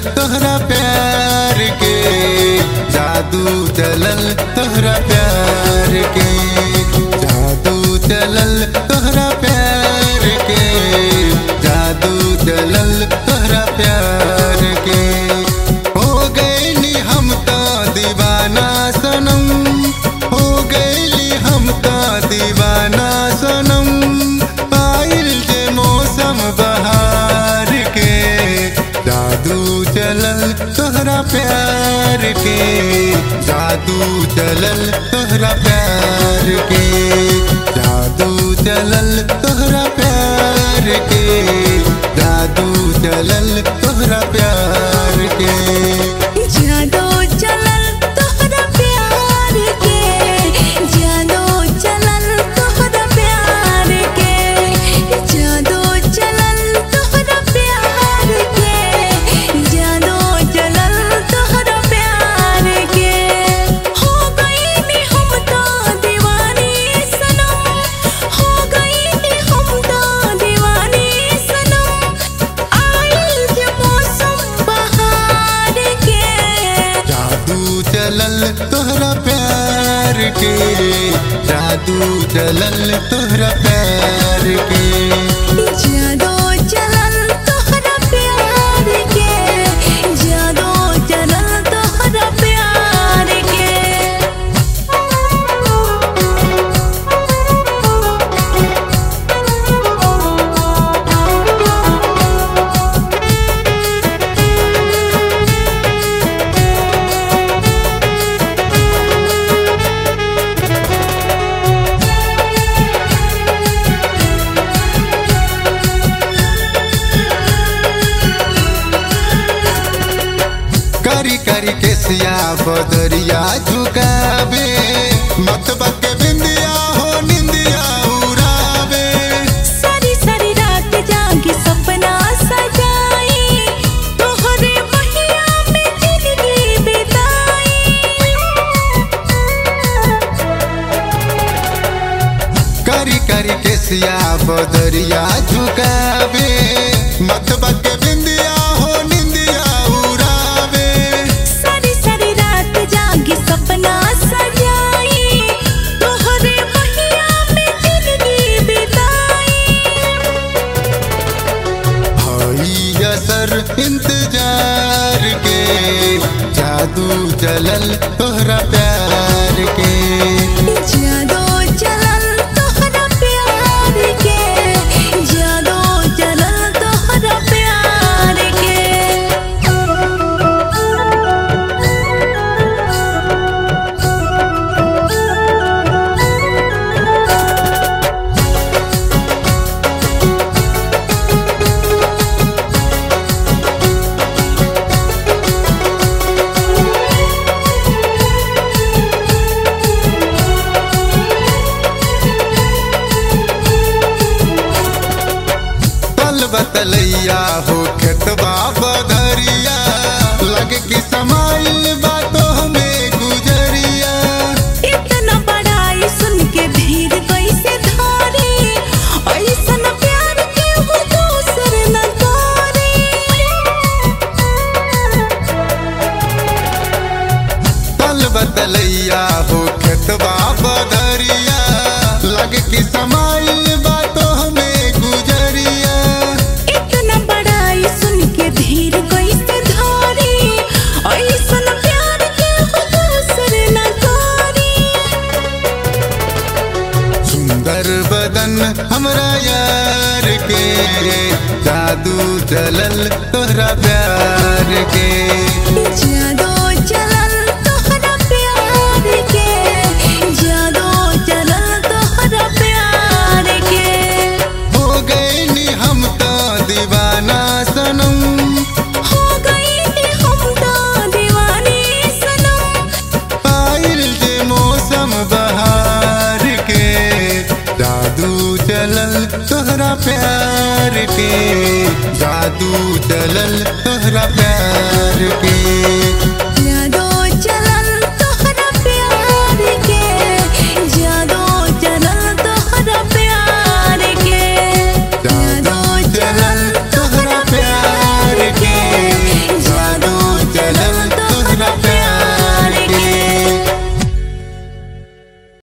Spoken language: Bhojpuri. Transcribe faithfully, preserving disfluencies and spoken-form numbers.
तोहरा प्यार के, जादू चलल तोहरा प्यार के, जादू चलल तोहरा प्यार के, जादू चलल तोहरा प्यार के। हो गईली हम तो दीवाना सनम, हो गईली हम तो दीवाना सनम, आइल जे मौसम बहार के, जादू चलल तोहरा प्यार के, जादू चलल तोहरा प्यार के, जादू चलल तोहरा प्यार के, जादू चलल तोहरा प्यार के। जादू चलल तोहरा प्यार के, जादू चलल तोहरा प्यार के, जादू चलल तोहरा प्यार के, जादू चलल तोहरा प्यार के। हो गईली हम तो दीवानी सनम, हो गईली हम तो दीवानी सनम, आइल जे मौसम बहार के, जादू चलल तोहरा प्यार के, जादू चलल तोहरा प्यार के। जादू चलल तोहरा प्यार के, जादू चलल तोहरा प्यार के। करी करी केसिया बदरिया झुकावे, मत बके बिंदिया हो निंदिया उड़ावे। सारी सारी रात जागी सपना सजाई, तोहरे बहिया में जिंदगी बिताई। करी करी केसिया बदरिया झुकावे, मत बके बिंदिया हो निंदिया उड़ावे। सारी सारी रात जागी सपना सजाई, तोहरे बहिया में जिंदगी बिताई। हई असर इंतजार के, जादू चलल तोहरा प्यार के, जादू चलल तोहरा प्यार के, जादू चलल तोहरा प्यार के। तल बतलैया हो खेतबा बदरिया, लगे कि समाइल बातों में गुजरिया। इतना बड़ाई सुन के धीर कैसे धारी, ऐसन प्यार के वो दूसर न करे। तल बतलैया हो खेतबा बदरिया, लगे कि समाइल बातों में गुजरिया। इतना बड़ाई सुन के धीर कैसे धारी, ऐसन प्यार के वो दूसर न करे। सुंदर बदन हमरा यार के, जादू चलल तोहरा प्यार के, जादू चलल तोहरा प्यार के, जादू चलल तोहरा प्यार के। हो गईली हम तो दीवाना सनम, हो गईली हम तो दीवानी सनम, आइल जे मौसम बहार के, जादू चलल तोहरा प्यार के, जादू चलल तोहरा प्यार के। जादू